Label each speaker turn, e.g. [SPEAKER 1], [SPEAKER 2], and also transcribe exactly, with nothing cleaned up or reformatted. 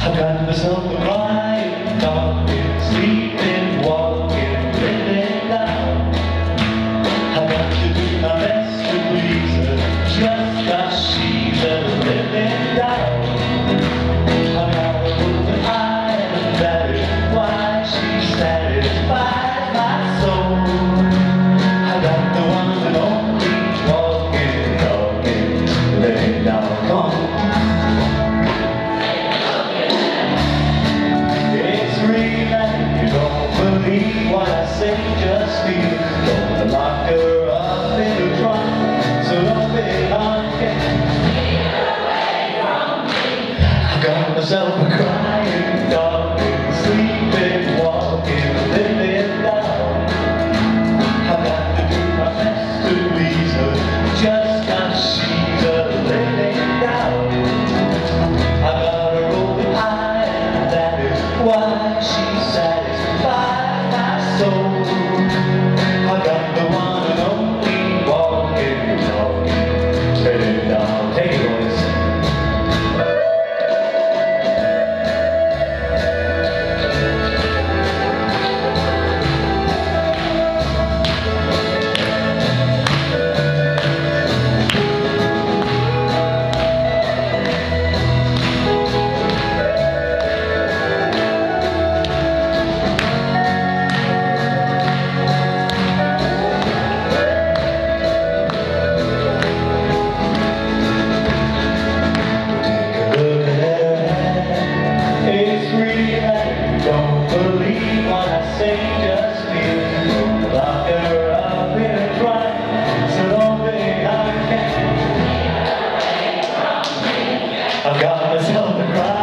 [SPEAKER 1] I've got myself a crying, talking, sleeping, walking, living down. I've got to do my best to please her, just 'cause she's a living down. I've got a broken eye, and that is why she satisfies my soul. I've got the one and only, walking, talking, living down. Come on. What I say, just feel. Gonna lock her up in a trunk, so don't be honking. Away from me. I got myself a crying, talking, sleeping, walking, living down. I've got to do my best to please her, just 'cause she's a living down. I got a rolling eye, and that is why she's satisfied. So I got the one and only, walking, talking, living down. Take it, boys. Don't believe what I say, just feel. Lock her up in a trunk, so don't think I can. I've got myself a cry.